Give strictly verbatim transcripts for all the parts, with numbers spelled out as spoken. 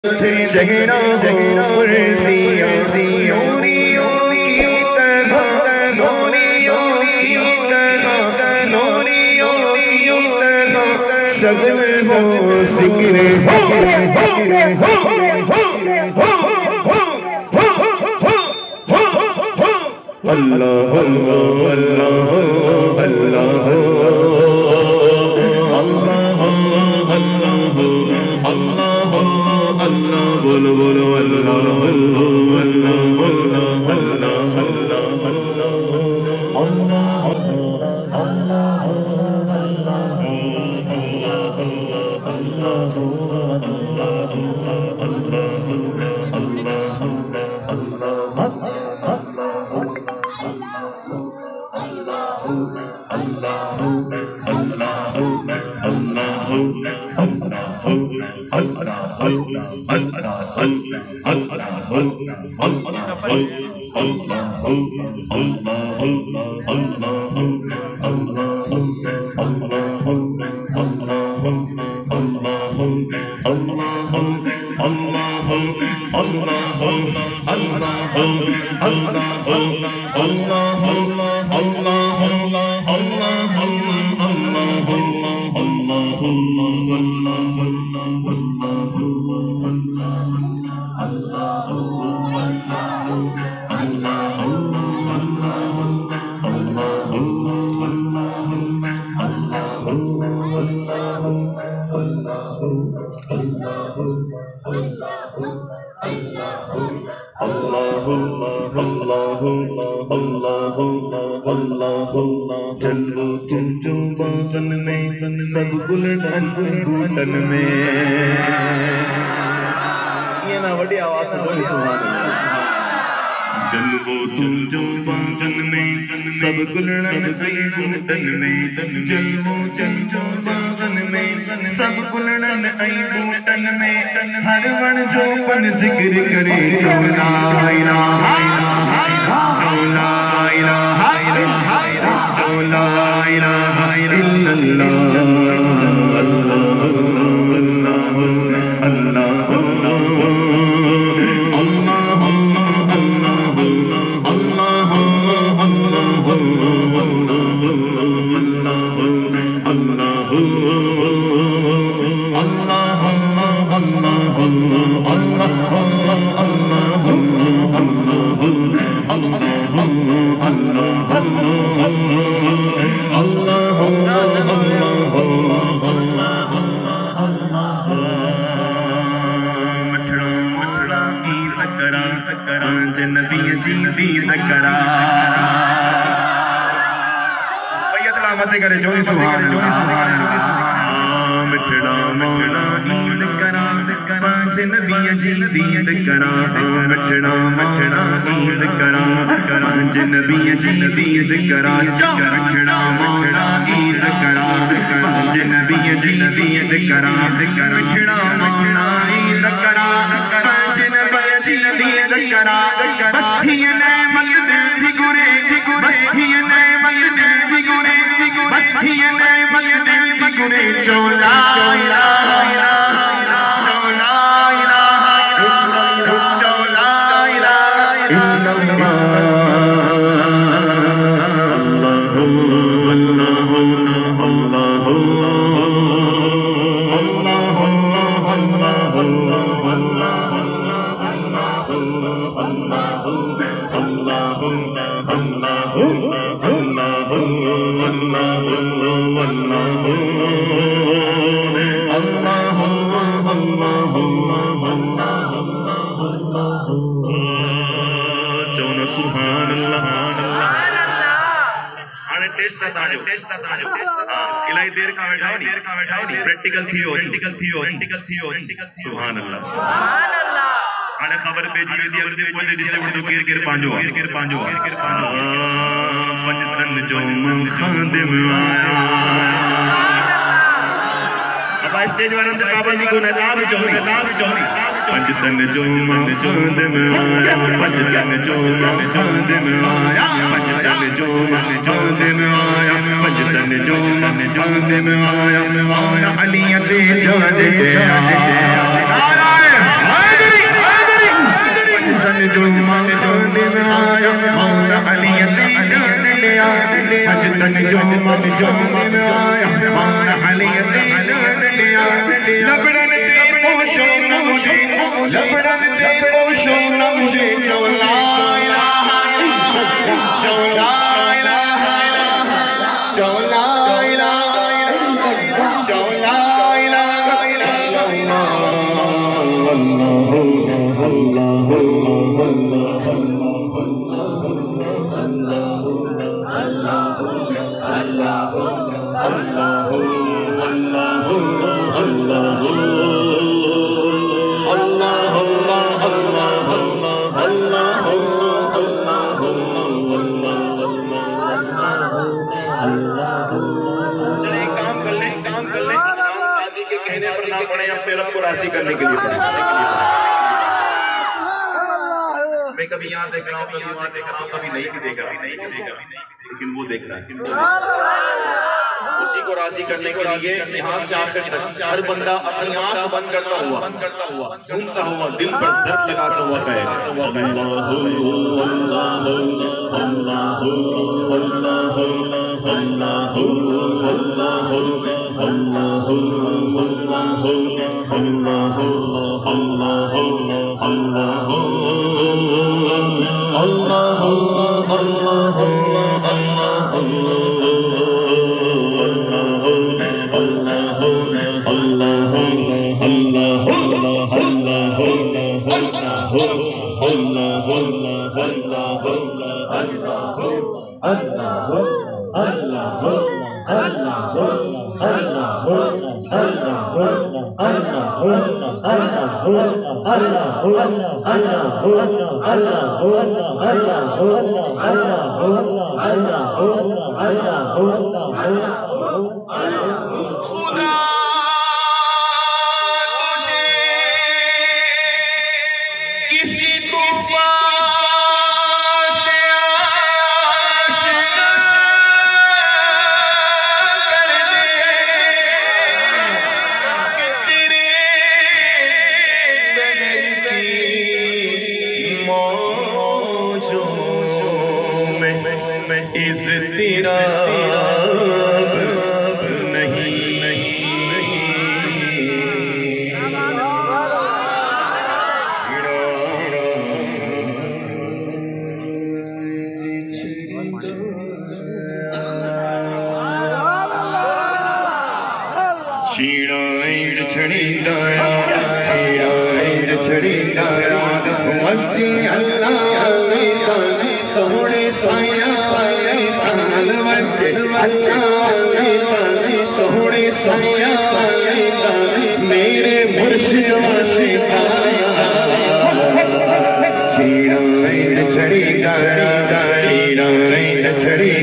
چہرہ مرضیاں نوریوں کی طرح نوریوں کی طرح نوریوں کی طرح شغل ہو ذکر اللہ اللہ اللہ اللہ بولو بولو اللہ اللہ اللہ چلو تم جو باغن میں سب گلشن بوٹن میں یہ نا بڑی آواز سے بڑی سبحان اللہ چلو تم جو باغن میں سب گلشن بوٹن میں چلو تم جو باغن میں سب گلشن بوٹن میں ہر ون جو پن ذکر کرے جو لا الہ جو لا الہ جو لا الہ الا اللہ اللہ اللہ کرے جوئی سبحان مٹھڑا مولا عید کرا پانچ نبی جی عید کرا مٹھڑا مٹھڑا عید کرا پانچ نبی جی عید کرا مٹھڑا مولا عید کرا پانچ نبی جی عید کرا مٹھڑا مولا عید کرا پانچ نبی جی عید کرا بس ہی نعمت دل ٹھکرے بس ہی نعمت دل ٹھکرے بس ہی نعمت دل ٹھکرے جو لا الہ الا اللہ جو لا الہ الا اللہ جو لا الہ الا اللہ الہی دیر کا بیٹھاؤ نہیں پریکٹیکل تھی ہو پریکٹیکل تھی ہو سبحان اللہ آنے خبر پہ جیوے دی اگر دے پوچھے جسے اردو کیر کیر پانجو کیر کیر پانجو کیر کیر پانجو پنجتن جو من خادم آیا اب اسٹیج وارن دے پابندی کو نتاب چوری نتاب چوری پنجتن جو من خادم آیا پنجتن جو من خادم آیا پنجتن جو من خادم آیا پنجتن جو من خادم آیا علیت جان دے آیا جانے میں آیا مولا علی نے جان لیا لبڑن دے پوشو نمشے لبڑن دے پوشو نمشے جو لا الہ جو لا الہ جو لا الہ جو لا الہ الا اللہ اللہ راضی کرنے کے لیے میں کبھی یہاں دیکھ رہا ہوں کبھی وہاں دیکھ رہا ہوں کبھی نہیں بھی دیکھ رہا لیکن وہ دیکھ رہا ہے اسی کو راضی کرنے کے لیے یہاں سے آ کر ہر بندہ اپنی آنکھ بند کرتا ہوا گھومتا ہوا دل پر ضرب لگاتا ہوا کہے میرے مرشد چھڑی چھڑی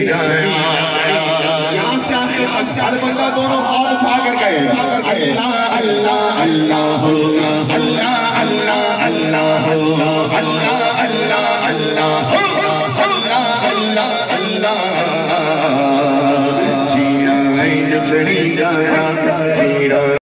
ہر بندہ دونوں ہاتھ اٹھا کر گئے اللہ اللہ اللہ اللہ اللہ اللہ اللہ اللہ اللہ اللہ اللہ اللہ